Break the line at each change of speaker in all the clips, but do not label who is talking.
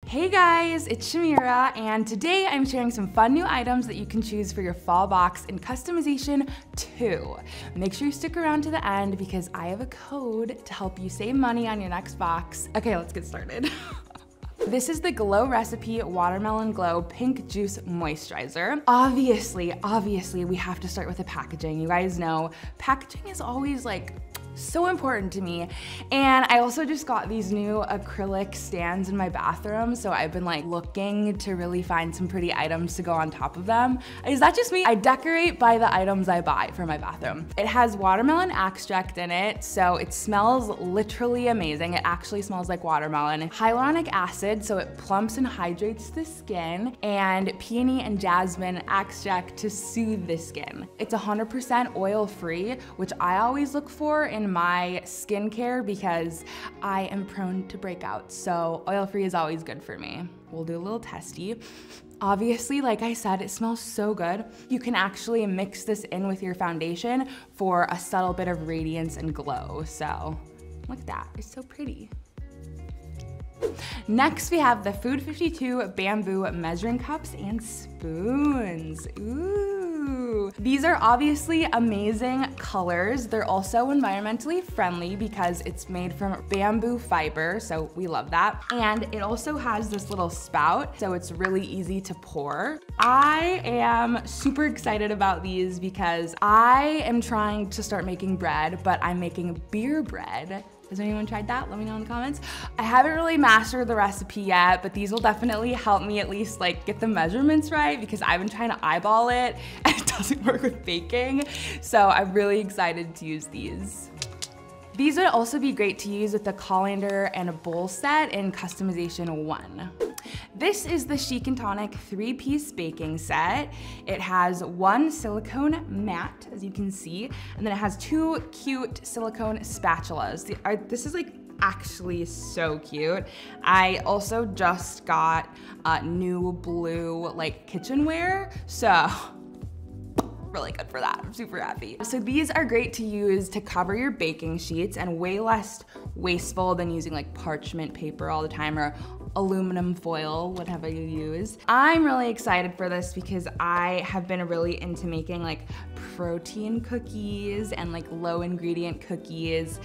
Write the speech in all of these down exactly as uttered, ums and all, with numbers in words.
Hey guys, it's Shamira, and today I'm sharing some fun new items that you can choose for your fall box in customization two. Make sure you stick around to the end because I have a code to help you save money on your next box. Okay, let's get started. This is the Glow Recipe Watermelon Glow Pink Juice Moisturizer. Obviously, obviously, we have to start with the packaging. You guys know, packaging is always like, so important to me. And I also just got these new acrylic stands in my bathroom, so I've been like looking to really find some pretty items to go on top of them. Is that just me? I decorate by the items I buy for my bathroom. It has watermelon extract in it, so it smells literally amazing. It actually smells like watermelon. Hyaluronic acid, so it plumps and hydrates the skin, and peony and jasmine extract to soothe the skin. It's one hundred percent oil-free, which I always look for in my skincare because I am prone to breakouts, so oil-free is always good for me. We'll do a little testy. Obviously, like I said, it smells so good. You can actually mix this in with your foundation for a subtle bit of radiance and glow, so look at that, it's so pretty. Next, we have the Food fifty-two Bamboo Measuring Cups and Spoons. Ooh. These are obviously amazing colors. They're also environmentally friendly because it's made from bamboo fiber, so we love that. And it also has this little spout, so it's really easy to pour. I am super excited about these because I am trying to start making bread, but I'm making beer bread. Has anyone tried that? Let me know in the comments. I haven't really mastered the recipe yet, but these will definitely help me at least like get the measurements right because I've been trying to eyeball it and it doesn't work with baking. So I'm really excited to use these. These would also be great to use with the colander and a bowl set in customization one. This is the Chic and Tonic three-piece baking set. It has one silicone mat, as you can see, and then it has two cute silicone spatulas. The, are, this is like actually so cute. I also just got uh, new blue like kitchenware, so really good for that. I'm super happy. So these are great to use to cover your baking sheets and way less wasteful than using like parchment paper all the time or aluminum foil, whatever you use. I'm really excited for this because I have been really into making like protein cookies and like low ingredient cookies.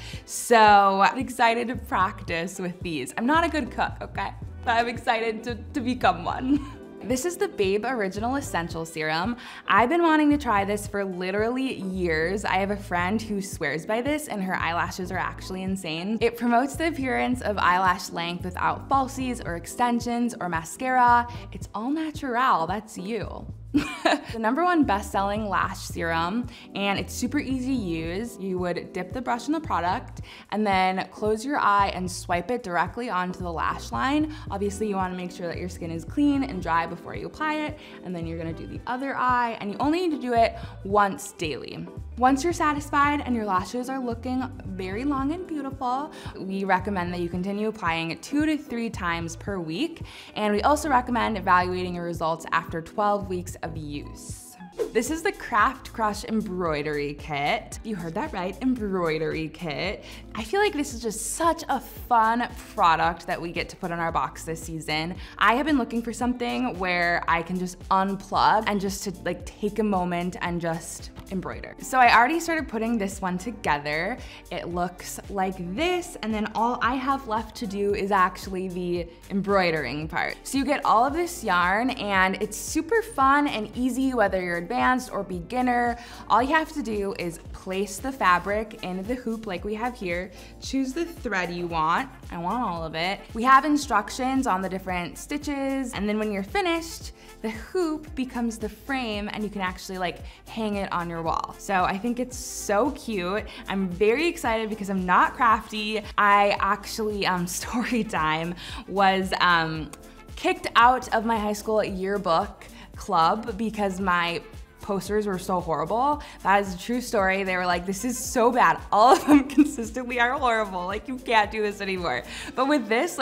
So I'm excited to practice with these. I'm not a good cook, okay? But I'm excited to, to become one. This is the Babe Original Essential Serum. I've been wanting to try this for literally years. I have a friend who swears by this and her eyelashes are actually insane. It promotes the appearance of eyelash length without falsies or extensions or mascara. It's all natural, that's you. The number one best-selling lash serum, and it's super easy to use. You would dip the brush in the product and then close your eye and swipe it directly onto the lash line. Obviously, you wanna make sure that your skin is clean and dry before you apply it, and then you're gonna do the other eye, and you only need to do it once daily. Once you're satisfied and your lashes are looking very long and beautiful, we recommend that you continue applying it two to three times per week, and we also recommend evaluating your results after twelve weeks of use. This is the Craft Crush Embroidery Kit. You heard that right, embroidery kit. I feel like this is just such a fun product that we get to put in our box this season. I have been looking for something where I can just unplug and just to like take a moment and just embroider. So I already started putting this one together. It looks like this, and then all I have left to do is actually the embroidering part. So you get all of this yarn, and it's super fun and easy whether you're advanced or beginner. All you have to do is place the fabric in the hoop like we have here, choose the thread you want. I want all of it. We have instructions on the different stitches, and then when you're finished, the hoop becomes the frame and you can actually like hang it on your wall. So I think it's so cute. I'm very excited because I'm not crafty. I actually, um, story time, was um, kicked out of my high school yearbook club because my posters were so horrible. That is a true story. They were like, this is so bad. All of them consistently are horrible. Like, you can't do this anymore. But with this, like,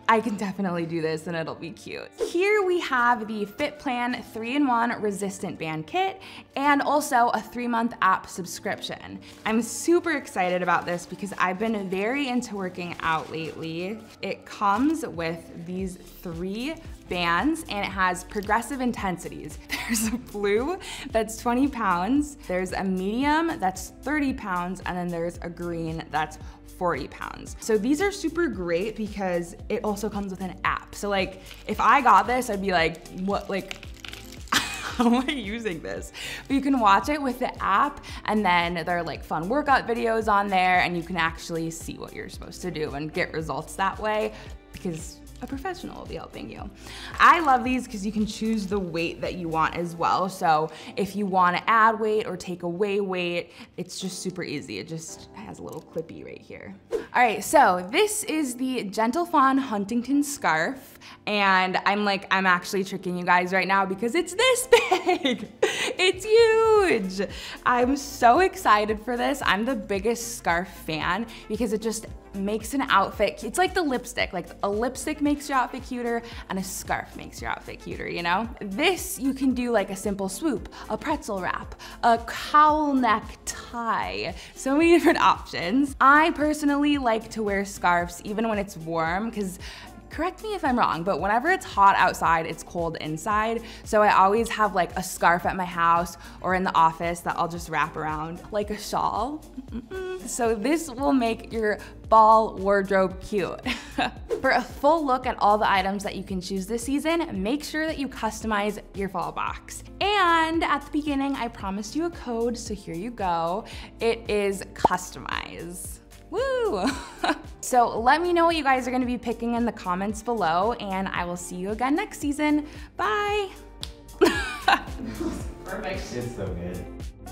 I can definitely do this and it'll be cute. Here we have the Fitplan three in one resistant band kit and also a three month app subscription. I'm super excited about this because I've been very into working out lately. It comes with these three bands and it has progressive intensities. There's a blue that's twenty pounds, there's a medium that's thirty pounds, and then there's a green that's forty pounds. So these are super great because it also comes with an app. So like, if I got this, I'd be like, what, like, how am I using this? But you can watch it with the app, and then there are like fun workout videos on there, and you can actually see what you're supposed to do and get results that way because a professional will be helping you. I love these because you can choose the weight that you want as well. So if you want to add weight or take away weight, it's just super easy. It just has a little clippy right here. All right, so this is the Gentle Fawn Huntington scarf. And I'm like, I'm actually tricking you guys right now because it's this big. It's huge. I'm so excited for this. I'm the biggest scarf fan because it just makes an outfit, it's like the lipstick, like a lipstick makes your outfit cuter and a scarf makes your outfit cuter, you know? This you can do like a simple swoop, a pretzel wrap, a cowl neck tie, so many different options. I personally like to wear scarves even when it's warm because, correct me if I'm wrong, but whenever it's hot outside, it's cold inside. So I always have like a scarf at my house or in the office that I'll just wrap around like a shawl. Mm-mm. So this will make your fall wardrobe cute. For a full look at all the items that you can choose this season, make sure that you customize your fall box. And at the beginning, I promised you a code, so here you go. It is customize. Woo! So let me know what you guys are gonna be picking in the comments below, and I will see you again next season. Bye!
Perfect. It's so good.